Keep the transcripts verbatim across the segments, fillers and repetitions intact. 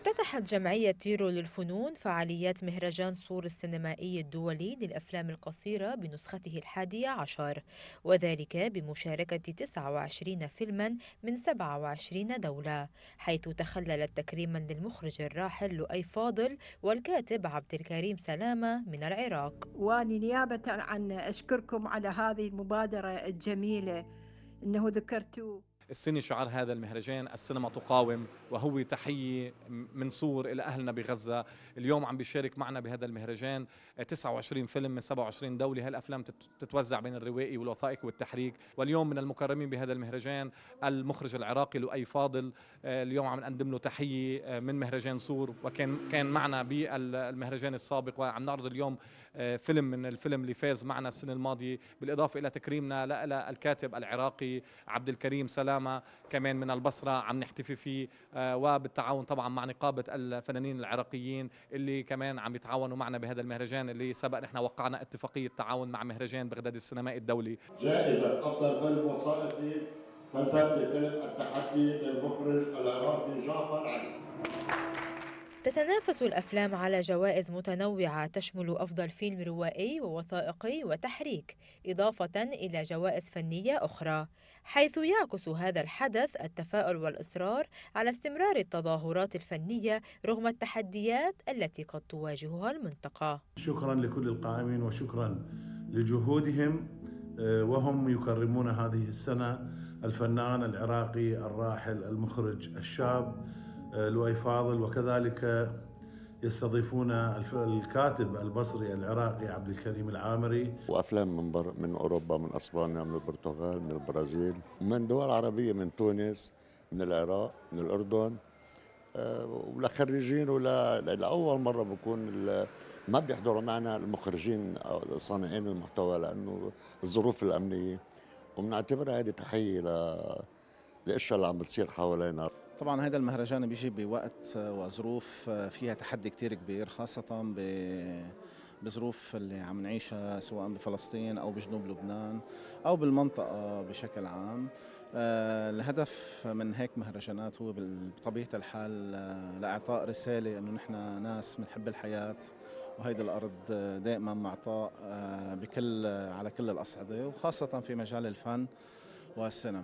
افتتحت جمعية تيرو للفنون فعاليات مهرجان صور السينمائي الدولي للأفلام القصيرة بنسخته الحادية عشر، وذلك بمشاركة تسعة وعشرين فيلما من سبعة وعشرين دولة، حيث تخللت تكريما للمخرج الراحل لؤي فاضل والكاتب عبد الكريم سلامة من العراق. وأني نيابة عن أشكركم على هذه المبادرة الجميلة أنه ذكرتوا. السنة شعار هذا المهرجان السينما تقاوم، وهو تحية من صور إلى أهلنا بغزة. اليوم عم بيشارك معنا بهذا المهرجان تسعة وعشرين فيلم من سبعة وعشرين دولة. هالأفلام تتوزع بين الروائي والوثائقي والتحريك. واليوم من المكرمين بهذا المهرجان المخرج العراقي لؤي فاضل. اليوم عم نقدم له تحية من مهرجان صور، وكان كان معنا بالمهرجان السابق، وعم نعرض اليوم فيلم من الفيلم اللي فاز معنا السنة الماضية، بالإضافة إلى تكريمنا للكاتب العراقي عبد الكريم سلامة كمان من البصرة عم نحتفي فيه، وبالتعاون طبعا مع نقابة الفنانين العراقيين اللي كمان عم يتعاونوا معنا بهذا المهرجان، اللي سبق نحن وقعنا اتفاقية تعاون مع مهرجان بغداد السينمائي الدولي. جائزة أفضل فيلم وثائقي فاز بفيلم التحدي للمخرج العراقي جعفر علي. تتنافس الأفلام على جوائز متنوعة تشمل أفضل فيلم روائي ووثائقي وتحريك، إضافة إلى جوائز فنية أخرى، حيث يعكس هذا الحدث التفاؤل والإصرار على استمرار التظاهرات الفنية رغم التحديات التي قد تواجهها المنطقة. شكرا لكل القائمين وشكرا لجهودهم، وهم يكرمون هذه السنة الفنان العراقي الراحل المخرج الشاب لؤي فاضل، وكذلك يستضيفون الكاتب البصري العراقي عبد الكريم العامري، وافلام من بر من اوروبا، من اسبانيا، من البرتغال، من البرازيل، من دول عربيه، من تونس، من العراق، من الاردن، ولخريجين ولا لاول مره بكون ما بيحضروا معنا المخرجين او صانعين المحتوى لانه الظروف الامنيه، وبنعتبرها هذه تحيه للاشياء اللي عم بتصير حوالينا. طبعا هذا المهرجان بيجي بوقت وظروف فيها تحدي كتير كبير، خاصة بظروف اللي عم نعيشها سواء بفلسطين أو بجنوب لبنان أو بالمنطقة بشكل عام. الهدف من هيك مهرجانات هو بطبيعة الحال لإعطاء رسالة إنه نحن ناس بنحب الحياة، وهيدا الأرض دائما معطاء بكل على كل الأصعدة، وخاصة في مجال الفن والسينما.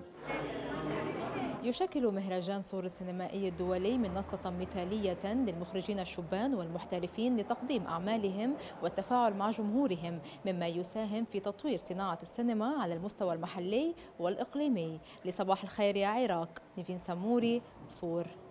يشكل مهرجان صور السينمائي الدولي منصة مثالية للمخرجين الشبان والمحترفين لتقديم أعمالهم والتفاعل مع جمهورهم، مما يساهم في تطوير صناعة السينما على المستوى المحلي والإقليمي. لصباح الخير يا عراق، نيفين سموري، صور.